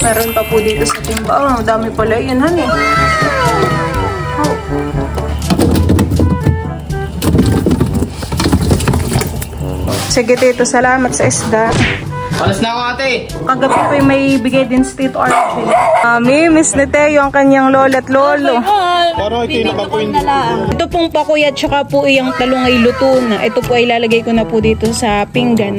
Meron pa po dito sa timba. Oh, dami pala yun, honey. Oh. Sige, Tito. Salamat sa isda. Alas na ako, ate. Kagabi po may bigay din sa Tito Archie. Miss ni Teo ang kanyang lola at lolo. Parang ito yung nakapuin. Ito pong pakuya at saka po iyang talong ay luto na. Ito po ay lalagay ko na po dito sa pinggan.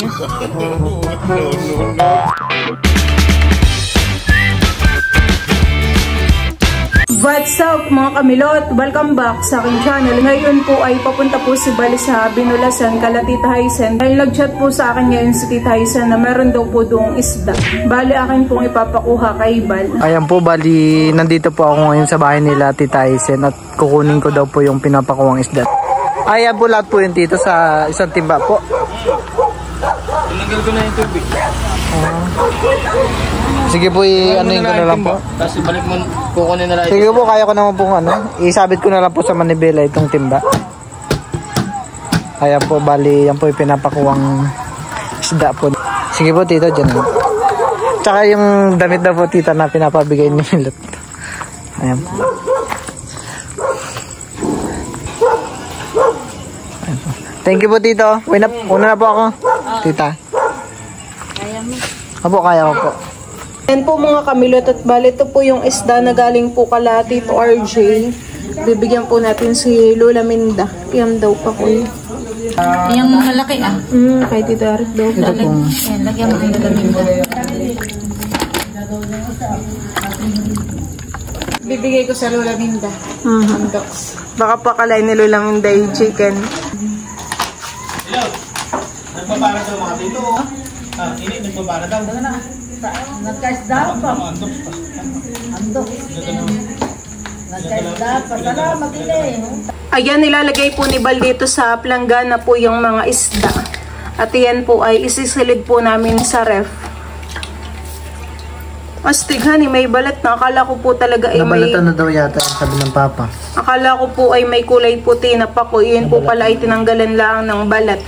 What's up mga kamilot? Welcome back sa aking channel. Ngayon po ay papunta po si Bali sa Binulasan kala Tita Hysen. Dahil nag-chat po sa akin ngayon si Tita Hysen na meron daw po doong isda. Bali akin pong ipapakuha kay Bal. Ayan po, bali nandito po ako ngayon sa bahay nila Tita Hysen at kukunin ko daw po yung pinapakuwang isda. Ayan po lahat po yun dito sa isang timba po. Ilagay ko na yung tubig. Sige po, ano yung ko na lang po. Tapos balik mo, kukunin na lang. Sige po, kaya ko naman po isabit ko na lang po sa manibela itong timba. Ayan po, bali yan po yung pinapakuwang isda po. Sige po tito, dyan. Tsaka yung damit na po tita na pinapabigay ni Milot. Ayan po. Ayan po. Thank you po tito. Una na po ako. Tita. Kaya mo. Apo, kaya ko po. Yan po mga kamilot at bali ito po yung isda na galing po kala Tito RJ. Bibigyan po natin si Lola Minda. Yan daw pa ko yun. Yung malaki Kay Tito Eric daw. Ito po. Yan, lagyan mo yung gaminda. Bibigay ko sa Lola Minda. Baka pa kalay ni Lola Minda yung chicken. Hello. Nagpapara daw mga dito. Ini nagpapara daw. Nagkaisda pa. Andok. Nagkaisda pa. Salamat din. Ayan, nilalagay po ni Bal dito sa planggana po yung mga isda. At yan po ay isisilid po namin sa ref. Astig, honey, may balat na. Akala ko po talaga ay may... Nabalatan na daw yata yung sabi ng papa. Akala ko po ay may kulay puti na pako. Yun po pala ay tinanggalan lang ng balat.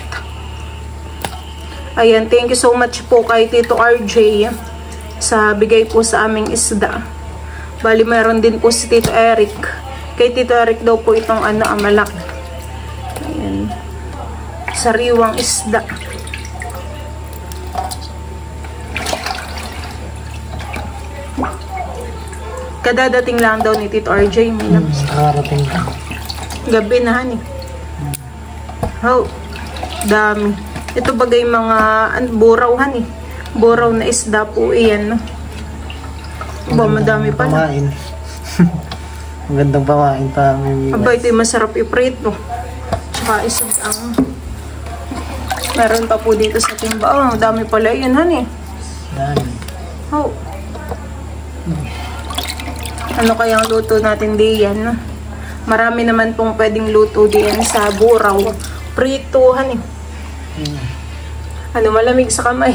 Ayan, thank you so much po kay Tito RJ sa bigay po sa aming isda. Bali, meron din po si Tito Eric. Kay Tito Eric daw po itong malak. Ayan. Sariwang isda. Kadadating lang daw ni Tito RJ. Nakarating ka. Gabi na, honey. Oh, dami. Ito bagay mga buraw, honey. Buraw na isda po iyan, no? Ba, madami pa na. Pamain. Magandang pamain pa. Aba, ito yung masarap iprito. Tsaka isang meron pa po dito sa timba. Oh, dami pala yun, honey. Dami. Oh. Ano kayang luto natin diyan, no? Marami naman pong pwedeng luto diyan sa buraw. Prito, honey. Ano, malamig sa kamay.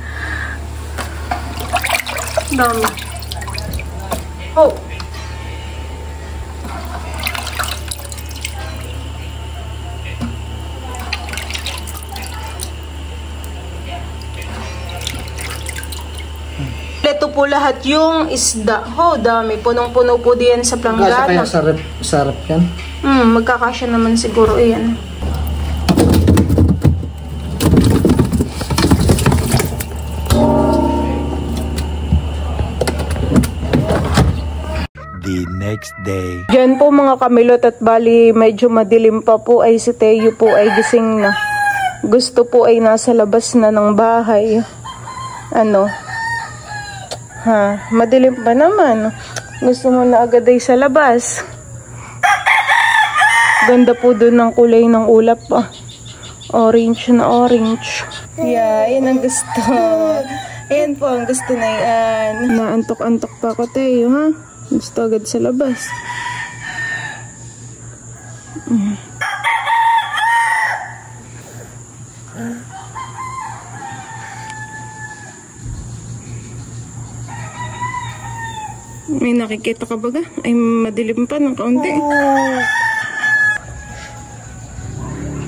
Dami. Oh. Ito po lahat yung isda. Oh, dami. Punong-puno po diyan sa planggana. Kasya kaya sarap yan? Magkakasya naman siguro yan. The next day. Diyan po mga kamilot at bali medyo madilim pa po ay si Teo po ay gising na. Gusto po ay nasa labas na ng bahay. Madilim pa naman. Gusto mo na agad ay sa labas. Ganda po doon ng kulay ng ulap pa. Orange na orange. Yeah, yan ang gusto. Ayan po ang gusto na yan. Naantok-antok pa ako, Teo, ha? Gusto agad sa labas. May nakikita ka baga? Ay, madilim pa ng kaunti.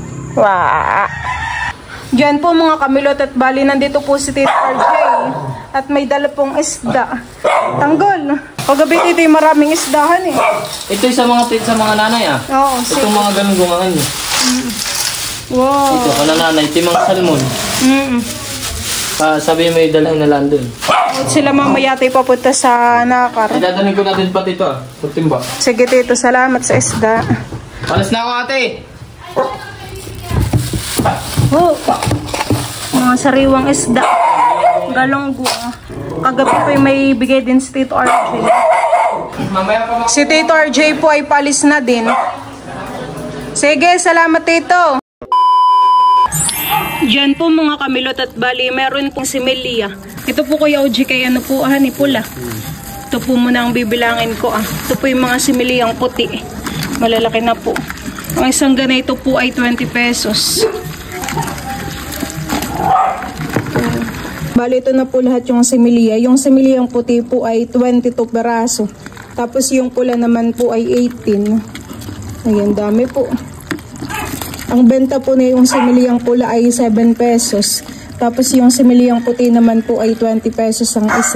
Diyan po mga kamilot at bali nandito po si Tito RJ. At may dala pong isda. Tanggol. Kagabi dito yung maraming isdahan eh. Ito yung sa mga nanay ah. Oo, Itong mga ganun gumangan nyo. Wow. Ito, kana nanay, timang salmon. Sabi may dalhin na lang dun. At sila mamaya tayo papunta sa Nakar. Idadanin ko natin pati ito ah. Pagtimba. Sige tito, salamat sa isda. Alas na ako ate. Oh, mga sariwang isda. Galonggo. Kagabi po may bigay din si Tito RJ. Mamaya pa Si Tito RJ po ay palis na din. Sige, salamat Tito. Diyan po mga kamilot at bali, meron pong si Melia. Ito po Kuya OG kay ano po, ni pula. Ito po muna ang bibilangin ko Ito po yung mga si Meliang puti. Malalaki na po. Ang isang ganito po ay 20 pesos. Bali, ito na po lahat yung similia. Yung similiang puti po ay 22 peraso. Tapos yung pula naman po ay 18. Ayan, dami po. Ang benta po na yung similiang pula ay 7 pesos. Tapos yung similiang puti naman po ay 20 pesos ang isa.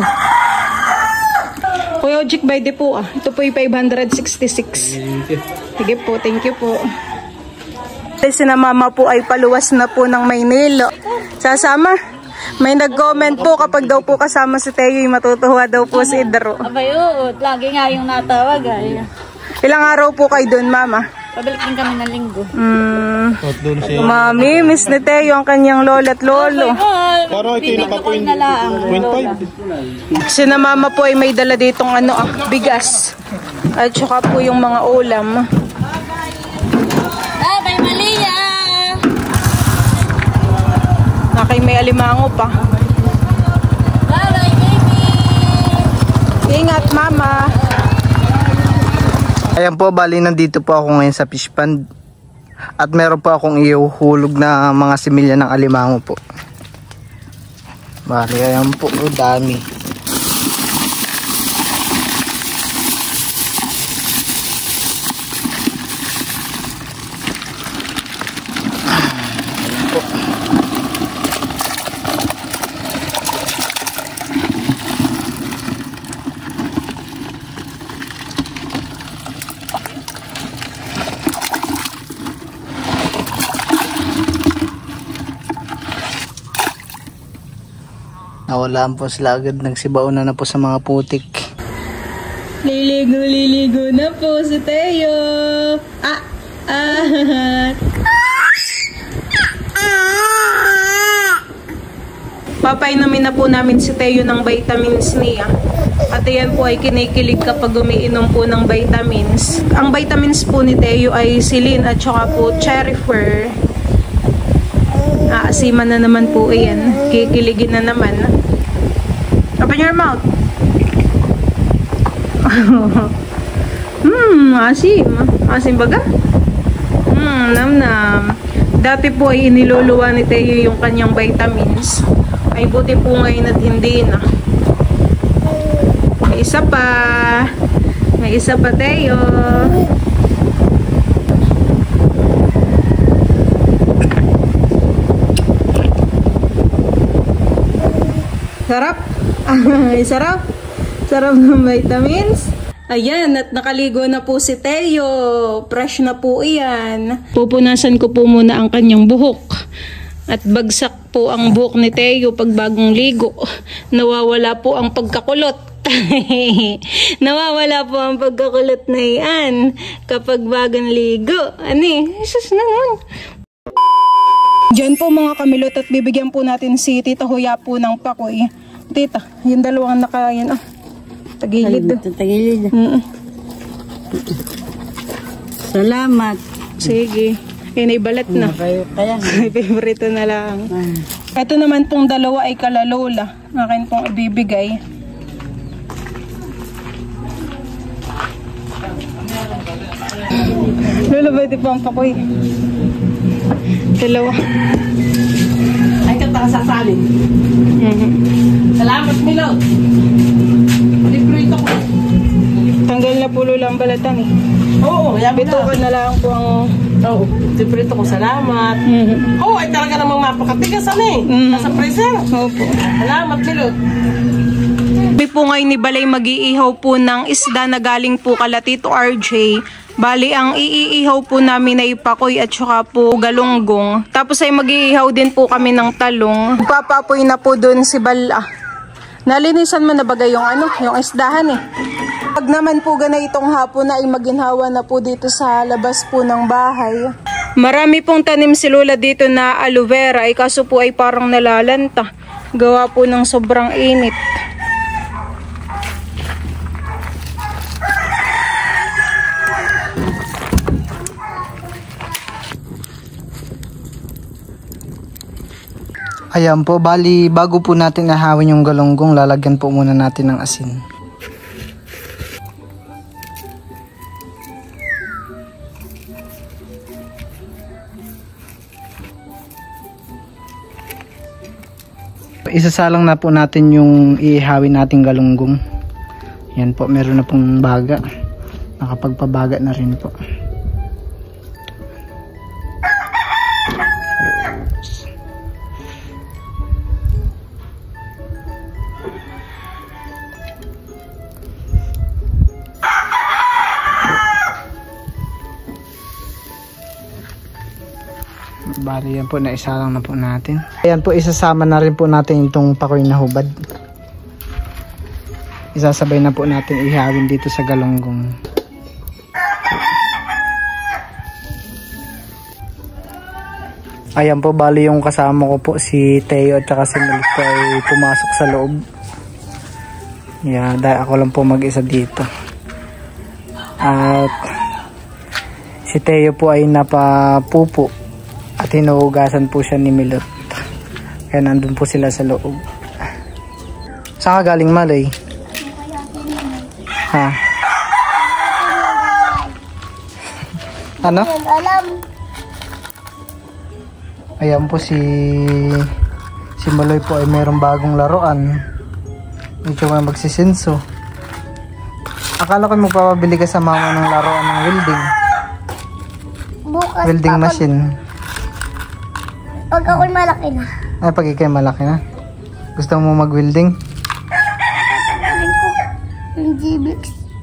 Kuya Ojik, by the po Ito po ay 566. Sige po, thank you po. Si na mama po ay paluwas na po ng Maynila. Sasama? May nag-comment po kapag daw po kasama si Teo, matutuwa daw po si Idro. Abay, oo. Lagi nga yung natawag. Ay. Ilang araw po kayo doon, mama? Pabalik din kami ng linggo. Mami, miss ni Teo ang kanyang lola at lolo. Parang ito yung nakapoint. 0.5. Si na mama po ay may dala ditong bigas. At saka po yung mga ulam. Abay, Malia! Nakay may alimango pa. Bye-bye, baby! Ingat, mama. Ayan po, bali nandito po ako ngayon sa fish pond. At meron po akong iuhulog na mga similya ng alimango po. Bali, ayan po, dami. Nawalaan po sila agad, nagsibaw na po sa mga putik. Liligo na po si Teo. Papainumin na po namin si Teo ng vitamins niya. At yan po ay kinikilig kapag umiinom po ng vitamins. Ang vitamins po ni Teo ay silin at saka po cherry fur. Aasiman na naman po yan. Kikiligin na naman. Open your mouth. Asim. Asim baga? Nam-nam. Dati po ay iniluluwa ni Teo yung kanyang vitamins. Ay buti po ngayon at hindi na. May isa pa. May isa pa, Teo. Sarap. Sarap. Sarap ng vitamins. Ayan, at nakaligo na po si Teo. Fresh na po iyan. Pupunasan ko po muna ang kanyang buhok. At bagsak po ang buhok ni Teo pag bagong ligo. Nawawala po ang pagkakulot. Nawawala po ang pagkakulot na iyan kapag bagong ligo. Jesus naman. Diyan po mga kamilot at bibigyan po natin si Tita Huya po ng pakoy. Tita, yung dalawang tagilid. Tagilid. Salamat. Sige. Yan ay balat na. Kaya. Favorito na lang. Ito naman pong dalawa ay kalalola. Akin pong ibibigay. Lola, ba ito po ang pakoy? Dalawa. Ay, katasasalin. Salamat, Milo. Libre ito ko. Tanggal na po Lola ang balatan eh. Oo, Bitukan na lang po ang Oo. Diprito ko, salamat. Oo, ay talaga namang mapakatigas nasa freezer. Opo. Salamat, Milot. Kami po ngayon ni Balay mag-iihaw po ng isda na galing po kala Tito RJ. Bali, ang iihaw po namin ay pakoy at saka po galunggong. Tapos ay mag-iihaw din po kami ng talong. Papapoy na po dun si Bala. Nalinisan mo na bagay yung isdahan eh. Pag naman po ganitong hapon na ay maginhawa na po dito sa labas po ng bahay. Marami pong tanim si Lola dito na aloe vera ay kaso po ay parang nalalanta. Gawa po ng sobrang init. Ayan po, bali bago po natin ahawin yung galunggong, lalagyan po muna natin ng asin. Isasalang na po natin yung iihawin nating galunggong. Yan po, meron na pong baga. Nakapagpabaga na rin po. Bali yan po, naisalang na po natin. Ayan po, isasama na rin po natin itong pakoy na hubad. Isasabay na po natin ihawin dito sa galunggong. Ayan po, bali yung kasama ko po si Teo at saka si Malik po ay pumasok sa loob. Yeah, dahil ako lang po mag-isa dito. At si Teo po ay napapupo. At hinuhugasan po siya ni Milot. Kaya nandun po sila sa loob. Saan ka galing, Malay? Ha? Ano? Ayan po si Maloy po ay mayroong bagong laruan. Medyo nga magsisinso. Akala ko magpapabili ka sa mama ng laruan ng welding. Welding machine. Pag ako'y malaki na. Ay, pag ikay malaki na. Gusto mo mag-welding? Sabihin ko, yung GBX.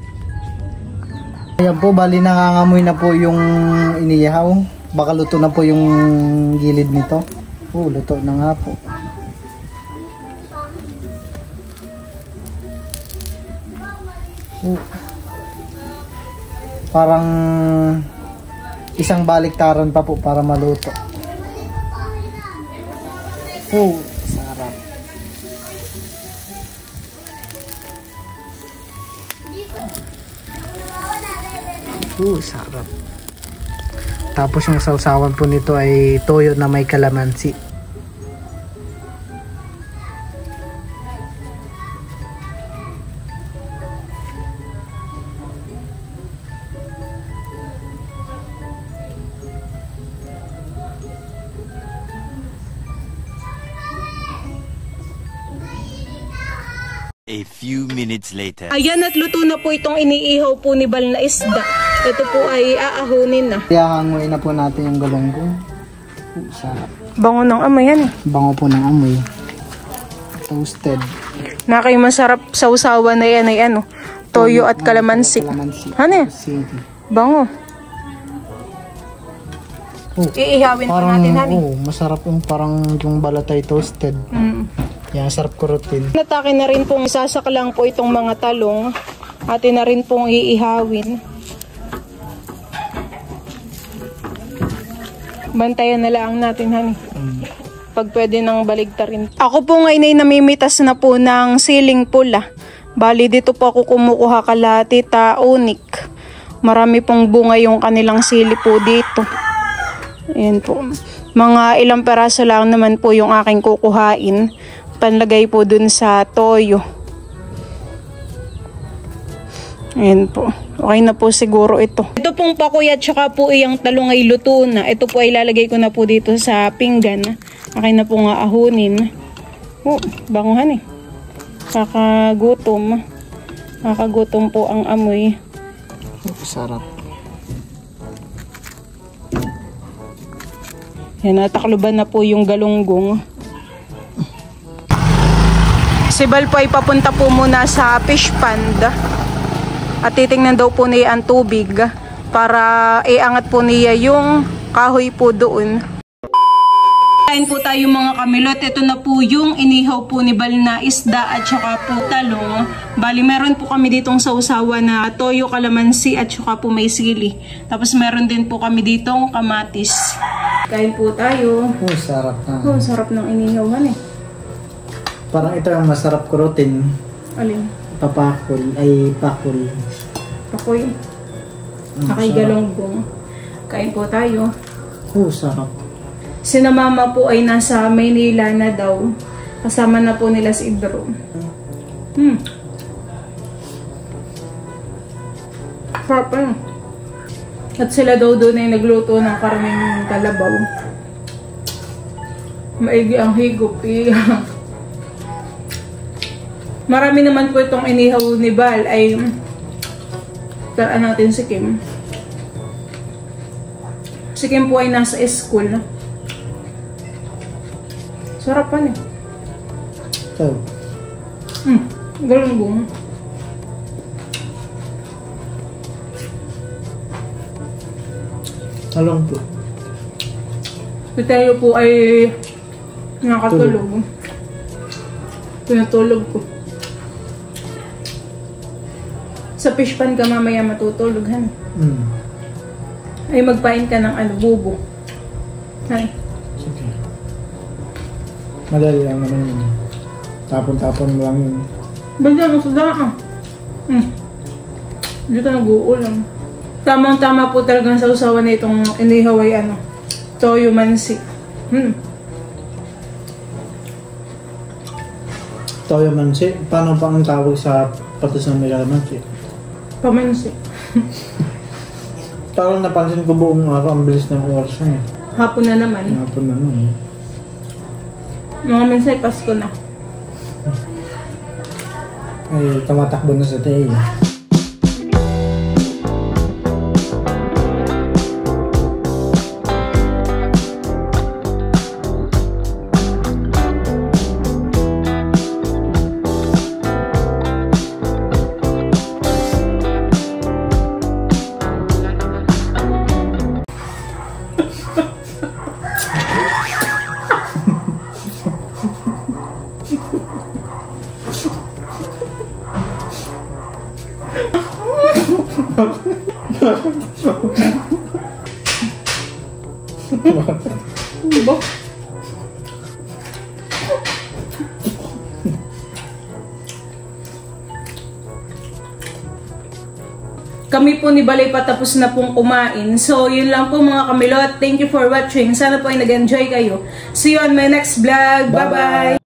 Ayan po, bali nangangamoy na po yung inihaw. Baka luto na po yung gilid nito. Luto na nga po. Parang isang baliktaran pa po para maluto. Sarap. Sarap. Tapos yung sausawan po nito ay toyo na may kalamansi. A few minutes later. Ayan, at luto na po itong iniihaw po ni Bal na isda. Ito po ay aahunin na. Ihahanguin na po natin yung galunggong. Sarap. Bango ng amoy yan eh. Bango po ng amoy. Toasted. Nakay masarap sausawan na yan ay toyo at kalamansi. Ano? Bango. Iihawin po natin, honey. Masarap yung parang yung balatay toasted. Yan, sarap kurutin. Natake na rin pong isasaklang po itong mga talong. Atin na rin pong iihawin. Bantayan na lang natin, honey. Pag pwede nang baligtarin. Ako po ngayon ay namimitas na po ng siling pula. Bali, dito po ako kumukuha kala Tita Onik. Marami pong bunga yung kanilang sili po dito. Ayan po. Mga ilang peraso lang naman po yung aking kukuhain. Panlagay po dun sa toyo. Ayan po. Okay na po siguro ito. Ito pong pakoy at saka po iyang talong ay luto na. Ito po ay lalagay ko na po dito sa pinggan. Okay na po nga ahunin. Banguhan eh. Kakagutom. Kakagutom po ang amoy. Sarap. Yan, natakluban na po yung galunggong. Si Bal po ay papunta po muna sa fish pond. At titingnan daw po niya ang tubig para iangat po niya yung kahoy po doon. Kain po tayo mga kamilot. Ito na po yung inihaw po ni Bal na isda at saka po talong. Bali meron po kami ditong sausawa na toyo, kalamansi at saka po may sili. Tapos meron din po kami ditong kamatis. Kain po tayo. Oh, sarap na. Oh, sarap ng inihawan eh. Parang ito ang masarap kurutin. Alin? Papakul. Ay, pakul. Pakoy. Akay galunggong. Kain po tayo. Oh, sarap. Sina mama po ay nasa Maynila na daw. Kasama na po nila si Ibro. Sarap pa. At sila daw doon ay nagluto ng karneng kalabaw. Maigi ang higop eh. Marami naman po itong inihaw ni Bal ay taraan natin si Kim. Si Kim po ay nasa school. Sarap pa niya. So, galunggong. talong po. Si Tayo po ay nakatulog. Pinatulog ko. Sa fish pan ka mamaya matutulog, han? Ay magpain ka ng bubo. Hay. Sige. Madali lang naman yun. Tapon-tapon mo lang yun. Banda mo sa daan. Dito nag-uulam. Tamang-tama po talagang sa usawa na itong inihaw ay toyo mansi. Toyo mansi? Paano pa ang tawag sa patos ng nilalamansi? Pamansi. Parang napansin ko buong araw, ang bilis ng oras na eh. Hapon na naman. Hapon na naman. Mga minsay, Pasko na. Ay, tumatakbo na sa tayo. Diba? Kami po ni Balay patapos na pong kumain. So, yun lang po mga kamilot. Thank you for watching. Sana po ay nag-enjoy kayo. See you on my next vlog. Bye-bye!